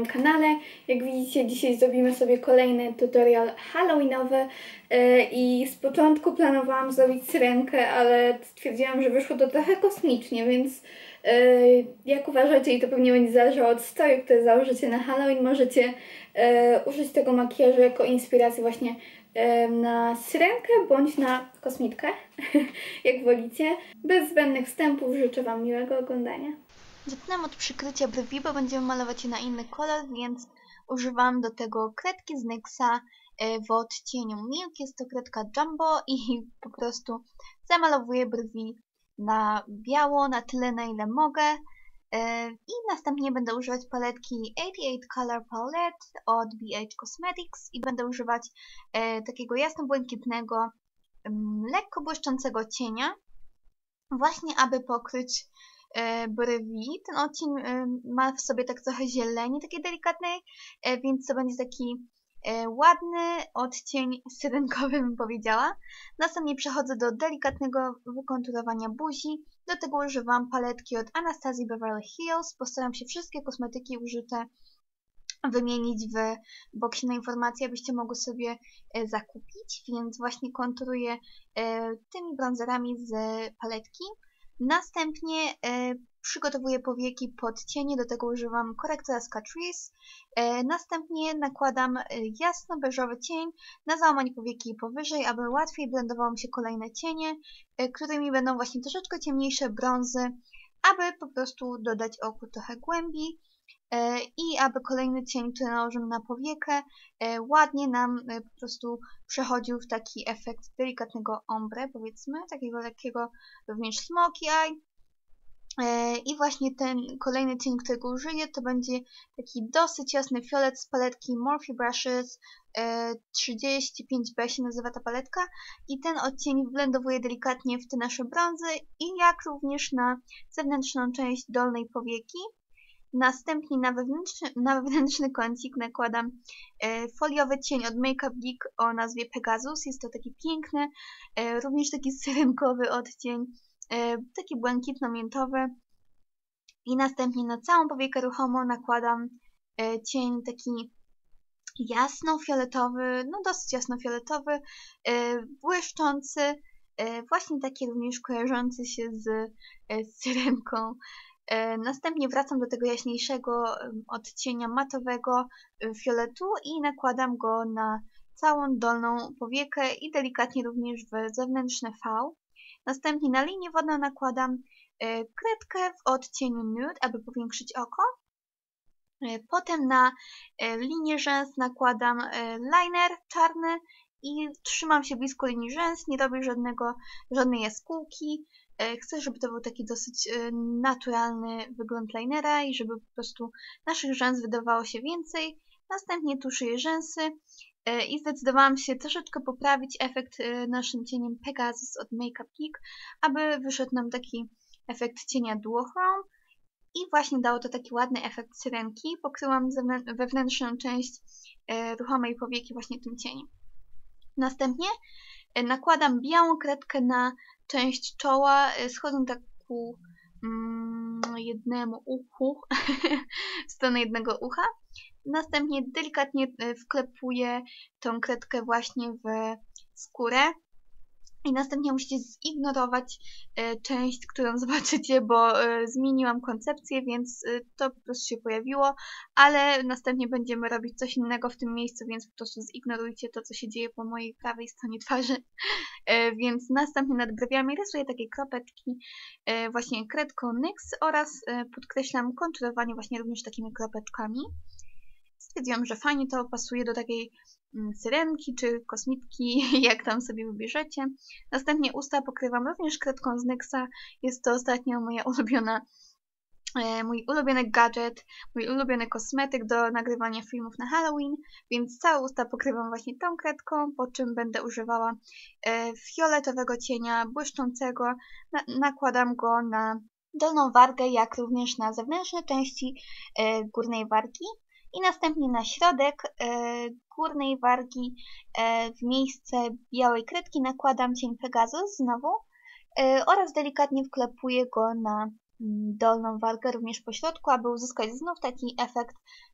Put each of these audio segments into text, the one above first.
kanale. Jak widzicie, dzisiaj zrobimy sobie kolejny tutorial halloweenowy i z początku planowałam zrobić syrenkę, ale stwierdziłam, że wyszło to trochę kosmicznie, więc jak uważacie, i to pewnie będzie zależało od stroju, który założycie na Halloween, możecie użyć tego makijażu jako inspiracji właśnie na syrenkę bądź na kosmitkę, jak wolicie. Bez zbędnych wstępów życzę Wam miłego oglądania. Zaczynam od przykrycia brwi, bo będziemy malować je na inny kolor, więc używam do tego kredki z NYXa w odcieniu Milk. Jest to kredka Jumbo i po prostu zamalowuję brwi na biało, na tyle, na ile mogę. I następnie będę używać paletki 88 Color Palette od BH Cosmetics i będę używać takiego jasno-błękitnego, lekko błyszczącego cienia, właśnie aby pokryć brwi. Ten odcień ma w sobie tak trochę zieleni, takiej delikatnej, więc to będzie taki ładny odcień syrenkowy, bym powiedziała. Następnie przechodzę do delikatnego wykonturowania buzi. Do tego używam paletki od Anastasia Beverly Hills. Postaram się wszystkie kosmetyki użyte wymienić w boksie na informacje, abyście mogły sobie zakupić, więc właśnie konturuję tymi bronzerami z paletki. Następnie przygotowuję powieki pod cienie, do tego używam korektora z Catrice. Następnie nakładam jasno-beżowy cień na załamanie powieki powyżej, aby łatwiej blendowało mi się kolejne cienie, którymi będą właśnie troszeczkę ciemniejsze brązy, aby po prostu dodać oku trochę głębi i aby kolejny cień, który nałożymy na powiekę, ładnie nam po prostu przechodził w taki efekt delikatnego ombre, powiedzmy, takiego lekkiego również smoky eye. I właśnie ten kolejny cień, którego użyję, to będzie taki dosyć jasny fiolet z paletki Morphe Brushes 35B się nazywa ta paletka, i ten odcień wblendowuję delikatnie w te nasze brązy i jak również na zewnętrzną część dolnej powieki. Następnie na wewnętrzny kącik nakładam foliowy cień od Makeup Geek o nazwie Pegasus. Jest to taki piękny, również taki syrenkowy odcień, taki błękitno-miętowy. I następnie na całą powiekę ruchomo nakładam cień taki jasno-fioletowy, no dosyć jasno-fioletowy, błyszczący, właśnie taki również kojarzący się z syrenką. Następnie wracam do tego jaśniejszego odcienia matowego fioletu i nakładam go na całą dolną powiekę i delikatnie również w zewnętrzne V. Następnie na linię wodną nakładam kredkę w odcieniu Nude, aby powiększyć oko. Potem na linię rzęs nakładam liner czarny i trzymam się blisko linii rzęs, nie robię żadnej jaskółki. Chcę, żeby to był taki dosyć naturalny wygląd linera i żeby po prostu naszych rzęs wydawało się więcej. Następnie tuszuję rzęsy i zdecydowałam się troszeczkę poprawić efekt naszym cieniem Pegasus od Makeup Geek, aby wyszedł nam taki efekt cienia duochrome i właśnie dało to taki ładny efekt syrenki. Pokryłam wewnętrzną część ruchomej powieki właśnie tym cieniem. Następnie nakładam białą kredkę na część czoła, schodząc tak ku jednemu uchu, w stronę jednego ucha. Następnie delikatnie wklepuję tą kredkę właśnie w skórę. I następnie musicie zignorować część, którą zobaczycie, bo zmieniłam koncepcję, więc to po prostu się pojawiło, ale następnie będziemy robić coś innego w tym miejscu, więc po prostu zignorujcie to, co się dzieje po mojej prawej stronie twarzy. Więc następnie nad brwiami rysuję takie kropeczki właśnie kredką NYX oraz podkreślam konturowanie właśnie również takimi kropeczkami. Stwierdziłam, że fajnie to pasuje do takiej syrenki czy kosmitki, jak tam sobie wybierzecie. Następnie usta pokrywam również kredką z NYXa. Jest to ostatnio mój ulubiony gadżet, mój ulubiony kosmetyk do nagrywania filmów na Halloween, więc całe usta pokrywam właśnie tą kredką, po czym będę używała fioletowego cienia błyszczącego. Nakładam go na dolną wargę, jak również na zewnętrzne części górnej wargi. I następnie na środek górnej wargi w miejsce białej kredki nakładam cień Pegasus znowu oraz delikatnie wklepuję go na dolną wargę również po środku, aby uzyskać znów taki efekt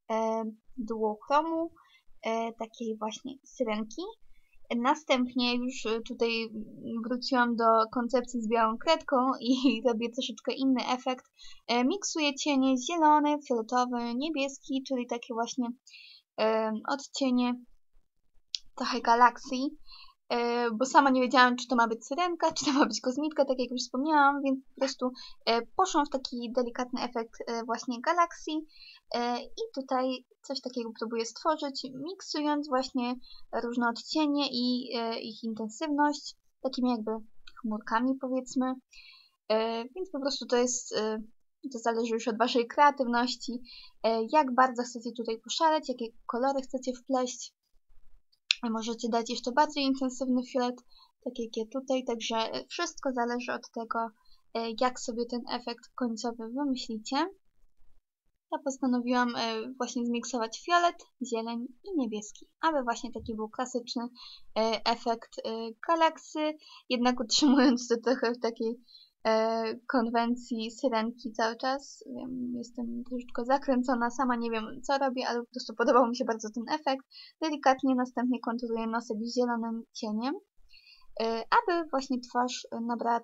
duochromu, takiej właśnie syrenki. Następnie już tutaj wróciłam do koncepcji z białą kredką i robię troszeczkę inny efekt. Miksuję cienie zielony, fioletowy, niebieski, czyli takie właśnie odcienie trochę galaksji, bo sama nie wiedziałam, czy to ma być syrenka, czy to ma być kosmitka, tak jak już wspomniałam, więc po prostu poszłam w taki delikatny efekt właśnie galaksji i tutaj coś takiego próbuję stworzyć, miksując właśnie różne odcienie i ich intensywność, takimi jakby chmurkami, powiedzmy, więc po prostu to zależy już od Waszej kreatywności, jak bardzo chcecie tutaj poszaleć, jakie kolory chcecie wpleść. Możecie dać jeszcze bardziej intensywny fiolet, tak jak ja tutaj, także wszystko zależy od tego, jak sobie ten efekt końcowy wymyślicie. Ja postanowiłam właśnie zmiksować fiolet, zieleń i niebieski, aby właśnie taki był klasyczny efekt galaksy, jednak utrzymując to trochę w takiej konwencji syrenki cały czas. Jestem troszeczkę zakręcona, sama nie wiem co robię, ale po prostu podobał mi się bardzo ten efekt. Delikatnie następnie konturuję nosek zielonym cieniem, aby właśnie twarz nabrała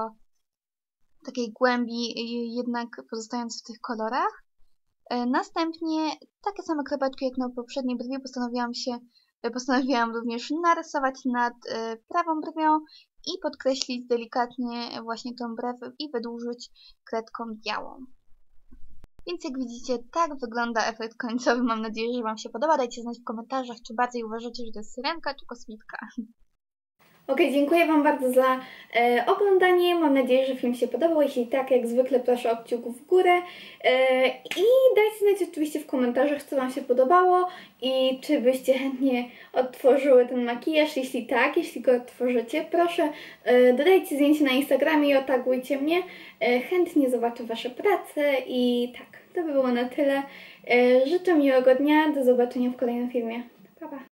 takiej głębi, jednak pozostając w tych kolorach. Następnie takie same kropeczki jak na poprzedniej brwi postanowiłam również narysować nad prawą brwią i podkreślić delikatnie właśnie tą brew i wydłużyć kredką białą. Więc jak widzicie, tak wygląda efekt końcowy. Mam nadzieję, że Wam się podoba. Dajcie znać w komentarzach, czy bardziej uważacie, że to jest syrenka, czy kosmitka. Ok, dziękuję Wam bardzo za oglądanie. Mam nadzieję, że film się podobał. Jeśli tak, jak zwykle proszę o kciuk w górę. I dajcie znać oczywiście w komentarzach, co Wam się podobało i czy byście chętnie odtworzyły ten makijaż. Jeśli tak, jeśli go odtworzycie, proszę dodajcie zdjęcie na Instagramie i otagujcie mnie. Chętnie zobaczę Wasze prace i tak, to by było na tyle. Życzę miłego dnia. Do zobaczenia w kolejnym filmie. Pa, pa.